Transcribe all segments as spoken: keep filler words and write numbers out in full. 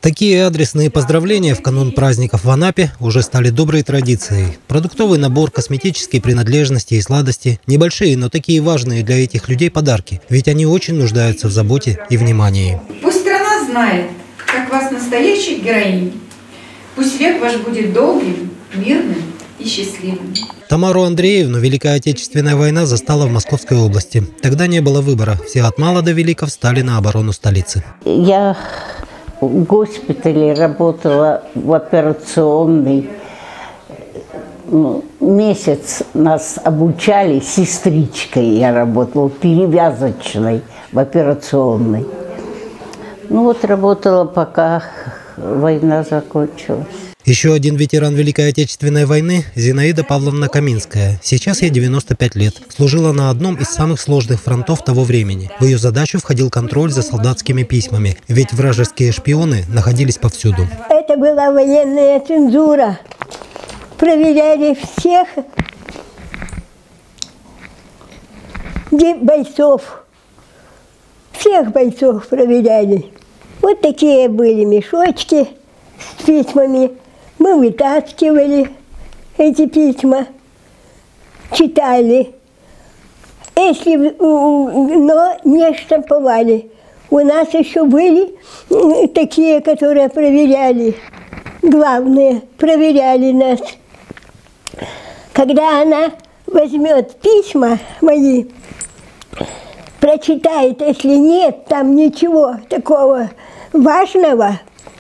Такие адресные поздравления в канун праздников в Анапе уже стали доброй традицией. Продуктовый набор, косметические принадлежности и сладости – небольшие, но такие важные для этих людей подарки, ведь они очень нуждаются в заботе и внимании. Пусть страна знает, как вас настоящих героинь. Пусть век ваш будет долгим, мирным и счастливым. Тамару Андреевну Великая Отечественная война застала в Московской области. Тогда не было выбора. Все от мала до велика встали на оборону столицы. Я в госпитале работала в операционной. Ну, месяц нас обучали, сестричкой я работала, перевязочной в операционной. Ну вот работала, пока война закончилась. Еще один ветеран Великой Отечественной войны – Зинаида Павловна Каминская. Сейчас ей девяносто пять лет. Служила на одном из самых сложных фронтов того времени. В ее задачу входил контроль за солдатскими письмами, ведь вражеские шпионы находились повсюду. Это была военная цензура. Проверяли всех бойцов. Всех бойцов проверяли. Вот такие были мешочки с письмами. Мы вытаскивали эти письма, читали, если, но не штамповали. У нас еще были такие, которые проверяли, главные, проверяли нас. Когда она возьмет письма мои, прочитает, если нет там ничего такого важного,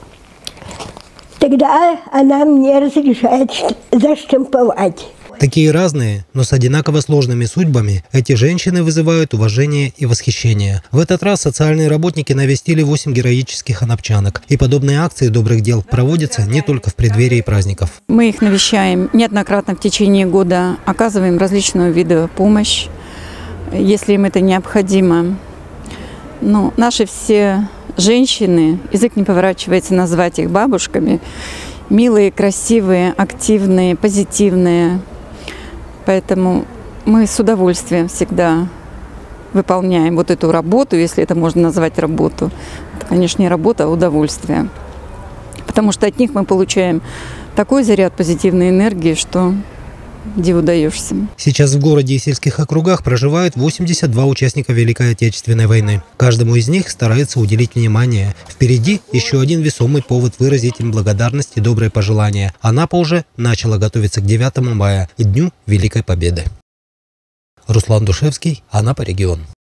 тогда она мне разрешает заштамповать. Такие разные, но с одинаково сложными судьбами, эти женщины вызывают уважение и восхищение. В этот раз социальные работники навестили восемь героических анапчанок. И подобные акции добрых дел проводятся не только в преддверии праздников. Мы их навещаем неоднократно в течение года, оказываем различного вида помощь, если им это необходимо. Но наши все женщины, язык не поворачивается назвать их бабушками, милые, красивые, активные, позитивные. Поэтому мы с удовольствием всегда выполняем вот эту работу, если это можно назвать работу. Это, конечно, не работа, а удовольствие. Потому что от них мы получаем такой заряд позитивной энергии, что диву даешься. Сейчас в городе и сельских округах проживают восемьдесят два участника Великой Отечественной войны. Каждому из них старается уделить внимание. Впереди еще один весомый повод выразить им благодарность и добрые пожелания. Анапа уже начала готовиться к девятому мая и Дню Великой Победы. Руслан Душевский, Анапа, регион.